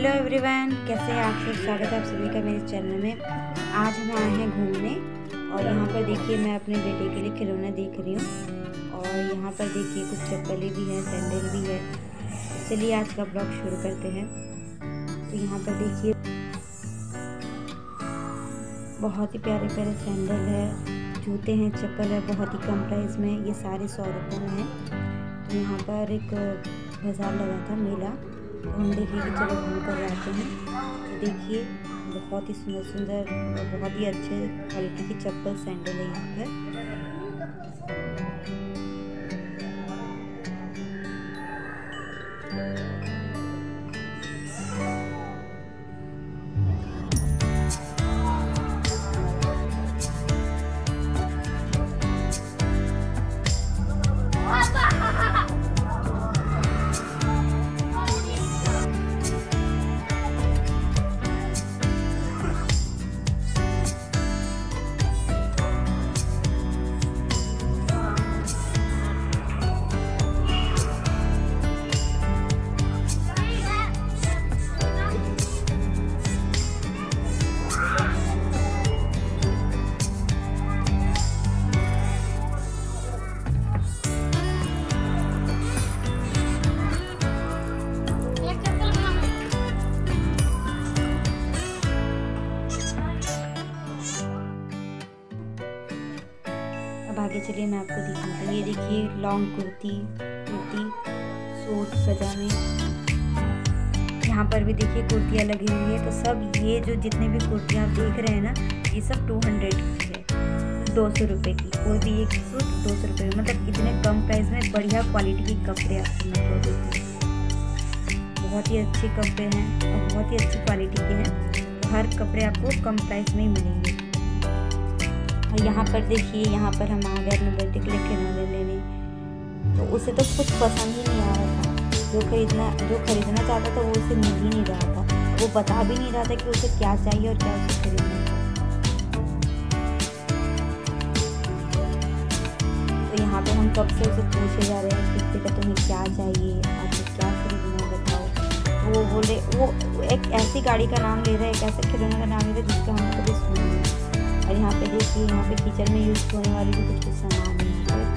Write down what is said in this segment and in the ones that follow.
Hello everyone, कैसे हैं आप सब। स्वागत है आप सभी का मेरे चैनल में। आज हम आए हैं घूमने और यहाँ पर देखिए मैं अपने बेटे के लिए खिलौना देख रही हूँ और यहाँ पर देखिए कुछ चप्पलें भी हैं, सैंडल भी है। चलिए आज का ब्लॉग शुरू करते हैं। तो यहाँ पर देखिए बहुत ही प्यारे प्यारे सैंडल है, जूते हैं, चप्पल है, बहुत ही कम प्राइस में। ये सारे 100 रुपये में हैं। तो यहाँ पर एक बाज़ार लगा था, मेला, तो हम देखिए कि चलो घूम कर आते हैं। तो देखिए बहुत ही सुंदर सुंदर और बहुत ही अच्छे क्वालिटी की चप्पल सैंडल है यहाँ पर। अब आगे चलिए मैं आपको दिखाती हूँ। ये देखिए लॉन्ग कुर्ती सूट सजा में। यहाँ पर भी देखिए कुर्तियाँ लगी हुई है। तो सब ये जो जितने भी कुर्तियाँ आप देख रहे हैं ना, ये सब 200 की है, 200 रुपये की। कोई भी एक सूट 200 रुपये में, मतलब इतने कम प्राइस में बढ़िया क्वालिटी के कपड़े आपको मिल जाते हैं। बहुत ही अच्छे कपड़े हैं और बहुत ही अच्छी क्वालिटी के हैं। तो हर कपड़े आपको कम प्राइस में ही मिलेंगे। और यहाँ पर देखिए, यहाँ पर हम आ गए अपने बेटे के लिए खिलौने लेने। तो उसे तो कुछ पसंद ही नहीं आ रहा था। जो खरीदना चाहता था वो उसे मिल ही नहीं रहा था। वो बता भी नहीं रहा था कि उसे क्या चाहिए और क्या उसे खरीदना है। तो यहाँ पे हम कब से उसे पूछे जा रहे हैं कि बेटा तुम्हें क्या चाहिए, आपको क्या खरीदना है बताओ। वो बोले, वो एक ऐसी गाड़ी का नाम ले रहा है, एक ऐसे खिलौने का नाम ले रहा है जिसका हमने कभी सुना नहीं। और यहाँ पे देखिए, यहाँ पे किचन में यूज़ होने वाली भी कुछ सामान है।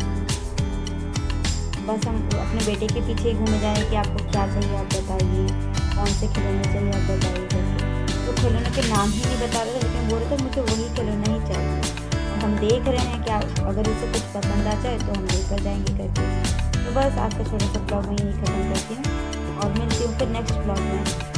बस हम अपने बेटे के पीछे ही घूमे जाए कि आपको क्या चाहिए आप बताइए, कौन से खिलौने चाहिए आप बताइए करके। तो खिलौने के नाम ही नहीं बता रहे थे, लेकिन बोल रहे थे मुझे वही खिलौना ही चाहिए। हम देख रहे हैं कि अगर उसे कुछ पसंद आ जाए तो हम लेकर जाएंगे करके। तो बस आज का छोटा सा ब्लॉग मैं यही ख़त्म करती हूँ और मिलती हूँ फिर नेक्स्ट ब्लॉग में।